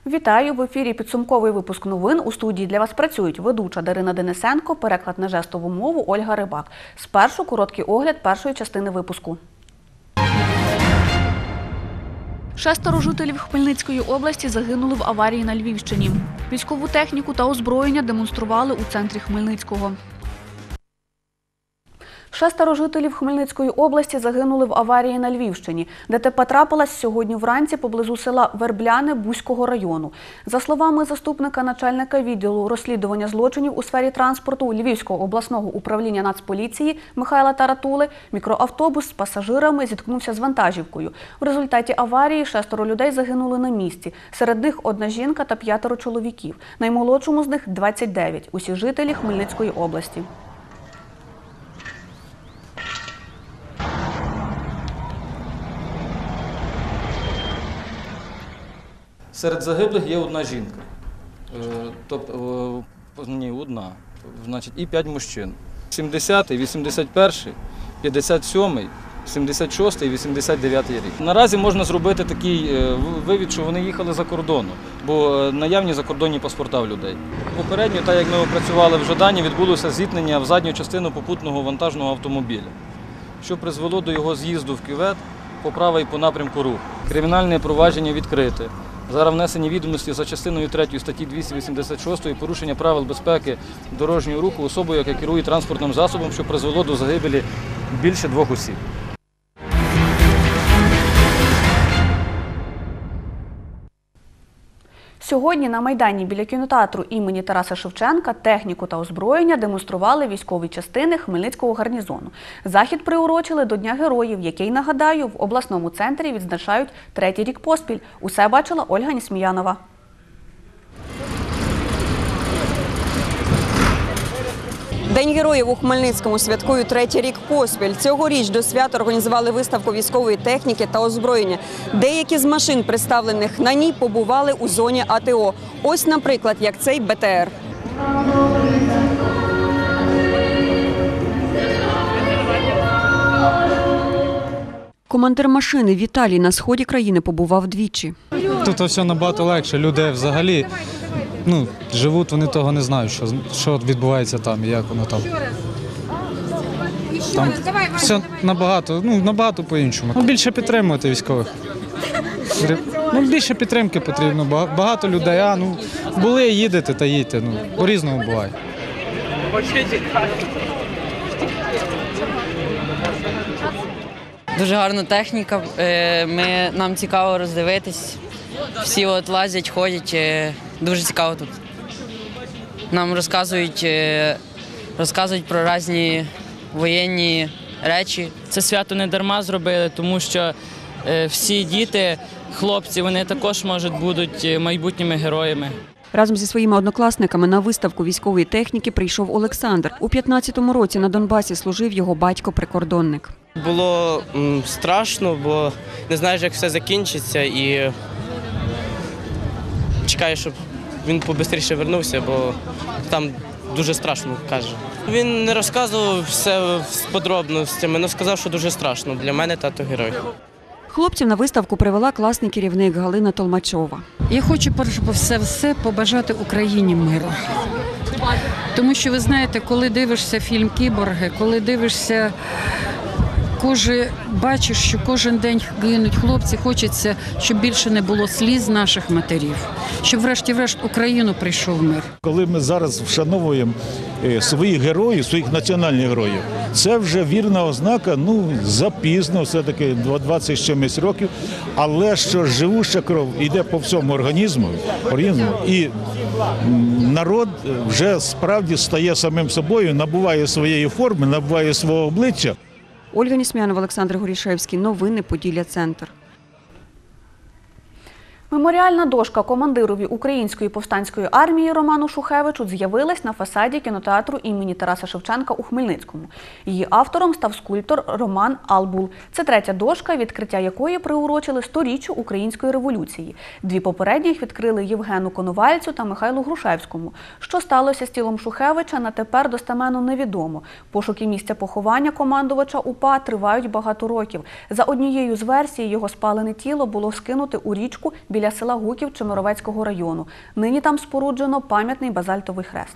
Вітаю! В ефірі підсумковий випуск новин. У студії для вас працюють ведуча Дарина Денисенко, переклад на жестову мову Ольга Рибак. Спершу короткий огляд першої частини випуску. 6 жителів Хмельницької області загинули в аварії на Львівщині. Військову техніку та озброєння демонстрували у центрі Хмельницького. 6 жителів Хмельницької області загинули в аварії на Львівщині. ДТП трапилась сьогодні вранці поблизу села Вербляне Буського району. За словами заступника начальника відділу розслідування злочинів у сфері транспорту Львівського обласного управління Нацполіції Михайла Таратули, мікроавтобус з пасажирами зіткнувся з вантажівкою. В результаті аварії 6 людей загинули на місці. Серед них 1 жінка та 5 чоловіків. Наймолодшому з них 29. Усі жителі Хмельницької області. Серед загиблих є 1 жінка, тобто, ні, 1, значить, і 5 мужчин. 70-й, 81-й, 57-й, 76-й і 89-й рік. Наразі можна зробити такий вивід, що вони їхали за кордону, бо наявні закордонні паспорта в людей. Попередньо, так як ми опрацювали в Жадані, відбулося зіткнення в задню частину попутного вантажного автомобіля, що призвело до його з'їзду в кювет по правій по напрямку руху. Кримінальне провадження відкрите. Зараз внесені відомості за частиною 3 статті 286 порушення правил безпеки дорожнього руху особою, яка керує транспортним засобом, що призвело до загибелі більше 2 осіб. Сьогодні на Майдані біля кінотеатру імені Тараса Шевченка техніку та озброєння демонстрували військові частини Хмельницького гарнізону. Захід приурочили до Дня героїв, який, нагадаю, в обласному центрі відзначають 3-й рік поспіль. Усе бачила Ольга Нісміянова. День героїв у Хмельницькому святкують 3-й рік поспіль. Цьогоріч до свята організували виставку військової техніки та озброєння. Деякі з машин, представлених на ній, побували у зоні АТО. Ось, наприклад, як цей БТР. Командир машини Віталій на сході країни побував двічі. Тут все набагато легше. Люди взагалі живуть, вони того не знають, що відбувається там і як воно там. Там все набагато по-іншому. Більше підтримувати військових. Більше підтримки потрібно. Багато людей, були, їдете та їдьте. По-різному буває. Дуже гарна техніка, нам цікаво роздивитись. Всі лазять, ходять, дуже цікаво тут. Нам розказують про різні воєнні речі. Це свято не дарма зробили, тому що всі діти, хлопці, вони також, будуть майбутніми героями. Разом зі своїми однокласниками на виставку військової техніки прийшов Олександр. У 15-му році на Донбасі служив його батько-прикордонник. Було страшно, бо не знаєш, як все закінчиться, і чекаю, щоб він побистріше вернувся, бо там дуже страшно, каже. Він не розказував все з подробностями, але сказав, що дуже страшно. Для мене тато герой. Хлопців на виставку привела класний керівник Галина Толмачова. Я хочу перш за все побажати Україні миру. Тому що, ви знаєте, коли дивишся фільм «Кіборги», коли дивишся, бачиш, що кожен день гинуть хлопці, хочеться, щоб більше не було сліз наших матерів, щоб врешті-решт Україну прийшов мир. Коли ми зараз вшановуємо своїх героїв, своїх національних героїв, це вже вірна ознака, запізно, все-таки 20 з чимось років, але що живуща кров йде по всьому організму, і народ вже справді стає самим собою, набуває своєї форми, набуває свого обличчя. Ольга Нісміянова, Олександр Горішевський. Новини Поділля-Центр. Меморіальна дошка командирові Української повстанської армії Роману Шухевичу з'явилась на фасаді кінотеатру імені Тараса Шевченка у Хмельницькому. Її автором став скульптор Роман Албул. Це 3-я дошка, відкриття якої приурочили 100-річчю Української революції. 2 попередніх відкрили Євгену Коновальцю та Михайлу Грушевському. Що сталося з тілом Шухевича, на тепер достеменно невідомо. Пошуки місця поховання командувача УПА тривають багато років. За однією з версій, його спалене тіло було скинуте у річку біля біля села Гуків Чемеровецького району. Нині там споруджено пам'ятний базальтовий хрест.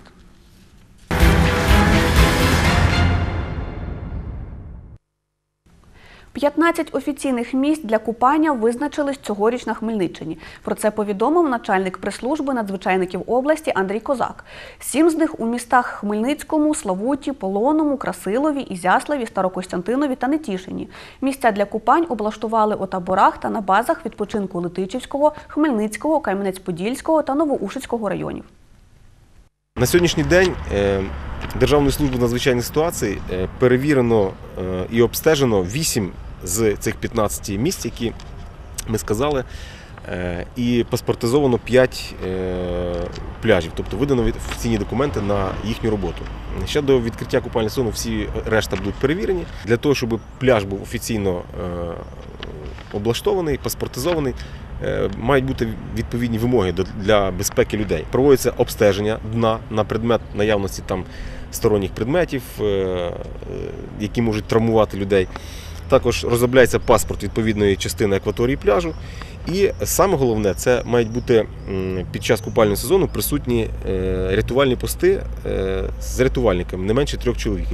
– 15 офіційних місць для купання визначились цьогоріч на Хмельниччині. Про це повідомив начальник прес-служби надзвичайників області Андрій Козак. 7 з них у містах Хмельницькому, Славуті, Полонному, Красилові, Ізяславі, Старокостянтинові та Нетішині. Місця для купань облаштували у таборах та на базах відпочинку Летичівського, Хмельницького, Кам'янець-Подільського та Новоушицького районів. На сьогоднішній день Державною службою надзвичайних ситуацій перевірено і обстежено 8 з цих 15 місць, які ми сказали, і паспортизовано 5 пляжів, тобто видано офіційні документи на їхню роботу. Ще до відкриття купального сезону всі решта будуть перевірені. Для того, щоб пляж був офіційно облаштований, паспортизований, мають бути відповідні вимоги для безпеки людей. Проводиться обстеження дна на предмет наявності там сторонніх предметів, які можуть травмувати людей. Також розробляється паспорт відповідної частини акваторії пляжу. І саме головне, це мають бути під час купального сезону присутні рятувальні пости з рятувальниками, не менше 3 чоловік.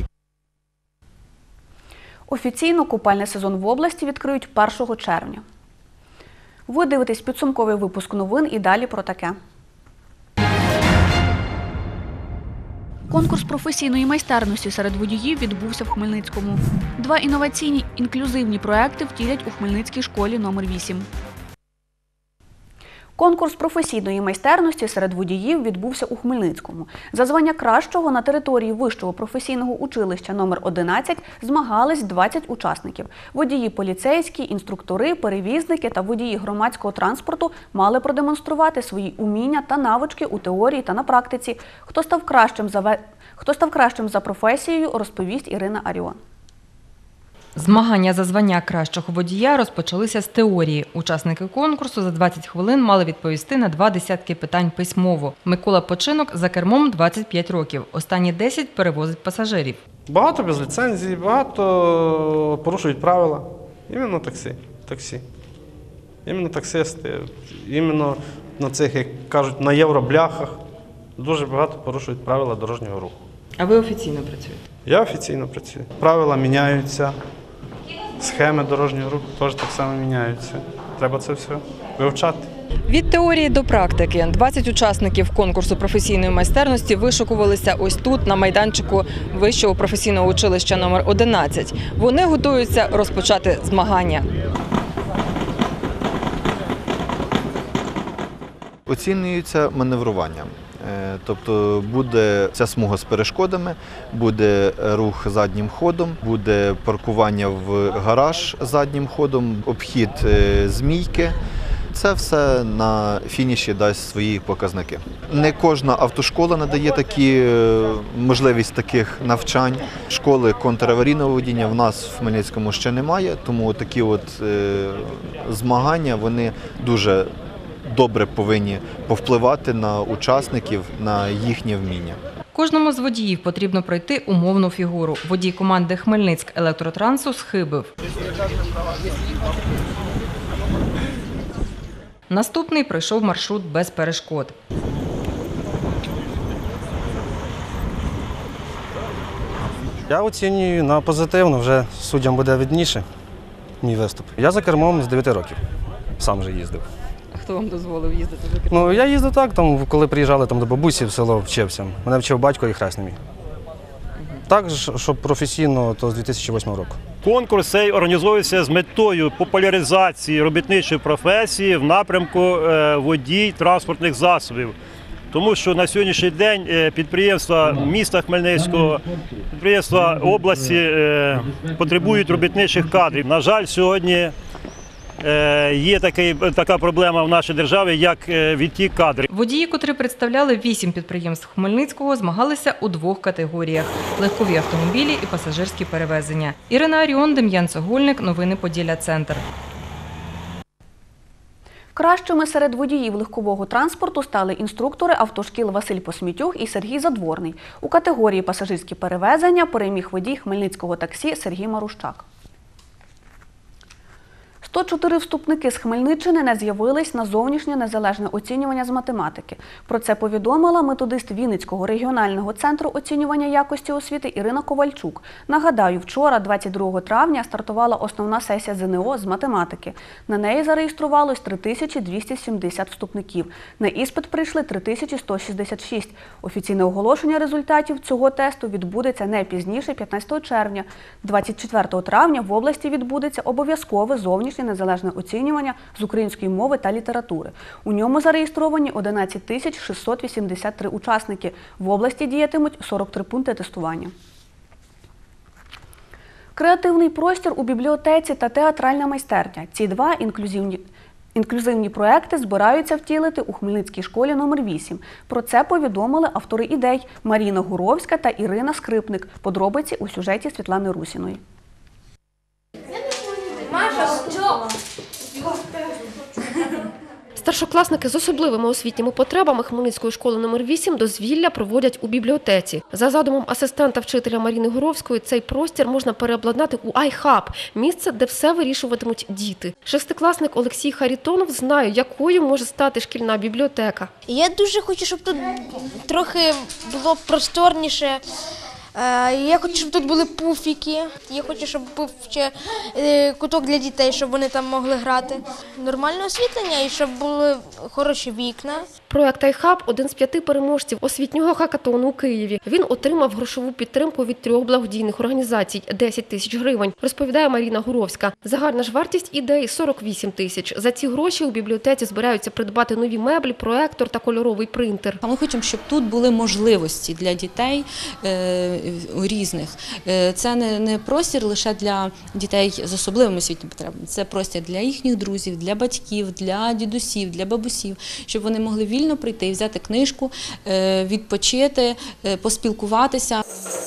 Офіційно купальний сезон в області відкриють 1 червня. Ви дивитесь підсумковий випуск новин і далі про таке. Конкурс професійної майстерності серед водіїв відбувся в Хмельницькому. 2 інноваційні інклюзивні проекти втілять у Хмельницькій школі номер 8. Конкурс професійної майстерності серед водіїв відбувся у Хмельницькому. За звання кращого на території Вищого професійного училища номер 11 змагались 20 учасників. Водії поліцейські, інструктори, перевізники та водії громадського транспорту мали продемонструвати свої уміння та навички у теорії та на практиці. Хто став кращим за професією, розповість Ірина Аріон. Змагання за звання кращого водія розпочалися з теорії. Учасники конкурсу за 20 хвилин мали відповісти на 2 десятки питань письмово. Микола Починок за кермом 25 років. Останні 10 перевозить пасажирів. Багато без ліцензії, багато порушують правила. Іменно таксі. Іменно таксисти. Іменно на цих, як кажуть, на євробляхах дуже багато порушують правила дорожнього руху. А ви офіційно працюєте? Я офіційно працюю. Правила міняються, схеми дорожнього руху теж так само міняються. Треба це все вивчати. Від теорії до практики. 20 учасників конкурсу професійної майстерності вишукувалися ось тут, на майданчику Вищого професійного училища номер 11. Вони готуються розпочати змагання. Оцінюється маневрування. Тобто буде ця смуга з перешкодами, буде рух заднім ходом, буде паркування в гараж заднім ходом, обхід змійки. Це все на фініші дасть свої показники. Не кожна автошкола надає можливість таких навчань. Школи контраварійного водіння в нас в Хмельницькому ще немає, тому такі змагання, вони дуже добре повинні повпливати на учасників, на їхнє вміння. Кожному з водіїв потрібно пройти умовну фігуру. Водій команди Хмельницьк-електротрансу схибив. Наступний пройшов маршрут без перешкод. Я оцінюю на позитивно, вже суддям буде видніше мій виступ. Я за кермом з 9 років, сам вже їздив. Хто вам дозволив їздити за кермом? Я їздив так, коли приїжджали до бабусі в село, вчився. Мене вчив батько і хресний мій. Так, щоб професійно, то з 2008 року. Конкурс цей організовується з метою популяризації робітничої професії в напрямку водій транспортних засобів. Тому що на сьогоднішній день підприємства міста Хмельницького, підприємства області потребують робітничих кадрів. На жаль, сьогодні є така проблема в нашій державі, як відтік кадрів. Водії, котрі представляли 8 підприємств Хмельницького, змагалися у 2 категоріях – легкові автомобілі і пасажирські перевезення. Ірина Аріон, Дем'ян Цегольник, новини Поділля Центр. Кращими серед водіїв легкового транспорту стали інструктори автошкіл Василь Посмітюх і Сергій Задворний. У категорії пасажирські перевезення переміг водій хмельницького таксі Сергій Марущак. 104 вступники з Хмельниччини не з'явились на зовнішнє незалежне оцінювання з математики. Про це повідомила методист Вінницького регіонального центру оцінювання якості освіти Ірина Ковальчук. Нагадаю, вчора, 22 травня, стартувала основна сесія ЗНО з математики. На неї зареєструвалось 3270 вступників. На іспит прийшли 3166. Офіційне оголошення результатів цього тесту відбудеться не пізніше 15 червня. 24 травня в області відбудеться обов'язкове зовнішнє незалежне оцінювання з української мови та літератури. У ньому зареєстровані 11 683 учасники. В області діятимуть 43 пункти тестування. Креативний простір у бібліотеці та театральна майстерня. Ці два інклюзивні проекти збираються втілити у Хмельницькій школі номер 8. Про це повідомили автори ідей Маріна Гуровська та Ірина Скрипник. Подробиці у сюжеті Світлани Русіної. Старшокласники з особливими освітніми потребами Хмельницької школи номер 8 дозвілля проводять у бібліотеці. За задумом асистента вчителя Маріни Гуровської, цей простір можна переобладнати у iHub – місце, де все вирішуватимуть діти. Шестикласник Олексій Харитонов знає, якою може стати шкільна бібліотека. Я дуже хочу, щоб тут трохи було просторніше. Я хочу, щоб тут були пуфіки, я хочу, щоб був ще куток для дітей, щоб вони там могли грати. Нормальне освітлення і щоб були хороші вікна. Проект iHub – один з 5 переможців освітнього хакатону у Києві. Він отримав грошову підтримку від 3 благодійних організацій – 10 тисяч гривень, розповідає Маріна Гуровська. Загальна ж вартість ідеї – 48 тисяч. За ці гроші у бібліотеці збираються придбати нові меблі, проектор та кольоровий принтер. Ми хочемо, щоб тут були можливості для дітей різних. Це не простір лише для дітей з особливими освітніми потребами. Це простір для їхніх друзів, для батьків, для дідусів, для бабусів, щоб вони могли вільно прийти, взяти книжку, відпочити, поспілкуватися.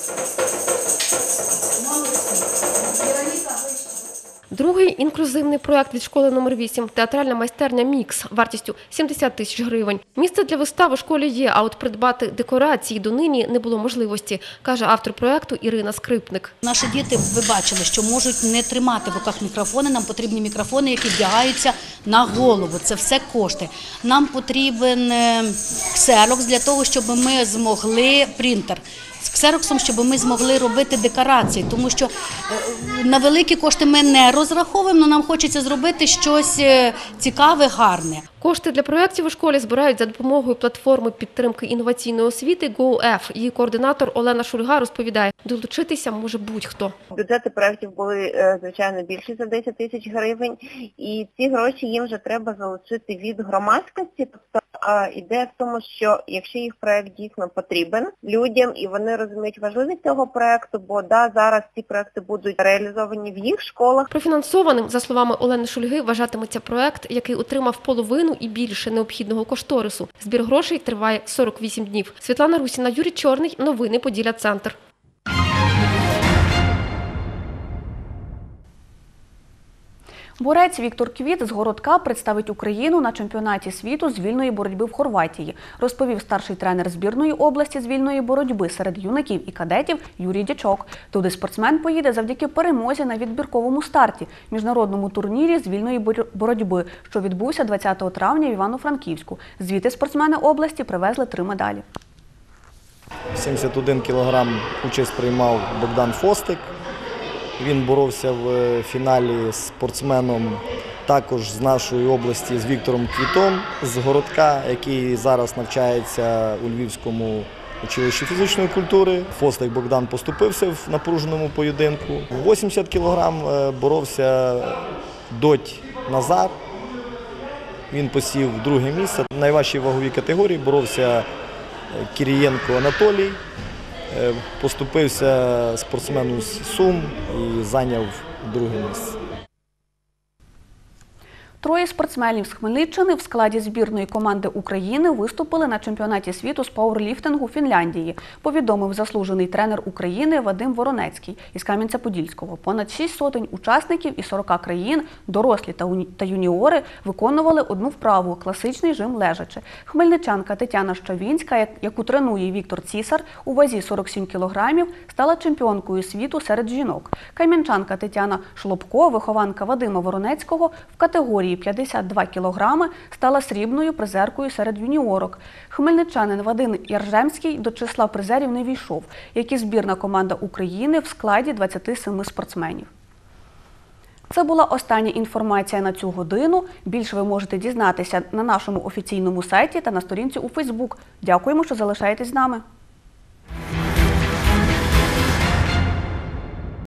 Другий інклюзивний проект від школи номер 8 – театральна майстерня «Мікс» вартістю 70 тисяч гривень. Місце для вистав у школі є, а от придбати декорації донині не було можливості, каже автор проекту Ірина Скрипник. Наші діти, ви бачили, що можуть не тримати в руках мікрофони, нам потрібні мікрофони, які вдягаються на голову. Це все кошти. Нам потрібен ксерокс для того, щоб ми змогли принтер. З ксероксом, щоб ми змогли робити декорації, тому що на великі кошти ми не розраховуємо, але нам хочеться зробити щось цікаве, гарне. Кошти для проєктів у школі збирають за допомогою платформи підтримки інноваційної освіти GoF. Її координатор Олена Шульга розповідає, долучитися може будь-хто. Бюджети проєктів були, звичайно, більші за 10 тисяч гривень, і ці гроші їм вже треба залучити від громадськості. Тобто ідея в тому, що якщо їх проєкт дійсно потрібен людям, і вони розуміють важливість цього проєкту, бо зараз ці проєкти будуть реалізовані в їх школах. Профінансованим, за словами Олени Шульги, вважатиметься проєкт, який отримав половину і більше необхідного кошторису. Збір грошей триває 48 днів. Світлана Русіна, Юрій Чорний. Новини Поділля-Центр. Борець Віктор Квіт з Городка представить Україну на чемпіонаті світу з вільної боротьби в Хорватії, розповів старший тренер збірної області з вільної боротьби серед юнаків і кадетів Юрій Дячок. Туди спортсмен поїде завдяки перемозі на відбірковому старті – міжнародному турнірі з вільної боротьби, що відбувся 20 травня в Івано-Франківську. Звідти спортсмени області привезли 3 медалі. 71 кілограм участь приймав Богдан Фостик. Він боровся в фіналі з спортсменом також з нашої області, з Віктором Квітом з Городка, який зараз навчається у Львівському училищі фізичної культури. Фостик Богдан поступився в напруженому поєдинку. 80 кілограм боровся Доть Назар. Він посів 2-е місце. В найважчій ваговій категорії боровся Кірієнко Анатолій. Поступився спортсмену з Сум і зайняв 2-е місце. Троє спортсменів з Хмельниччини в складі збірної команди України виступили на чемпіонаті світу з пауерліфтингу Фінляндії, повідомив заслужений тренер України Вадим Воронецький із Кам'янця-Подільського. Понад 6 сотень учасників із 40 країн, дорослі та юніори, виконували одну вправу – класичний жим лежачи. Хмельничанка Тетяна Щавінська, яку тренує Віктор Цісар, у вазі 47 кілограмів, стала чемпіонкою світу серед жінок. Кам'янчанка Тетяна Шлопко, вихованка Вадима Воронецького, в категорії 52 кілограми стала срібною призеркою серед юніорок. Хмельничанин Вадим Яржемський до числа призерів не війшов, як і збірна команда України в складі 27 спортсменів. Це була остання інформація на цю годину. Більше ви можете дізнатися на нашому офіційному сайті та на сторінці у Фейсбук. Дякуємо, що залишаєтесь з нами.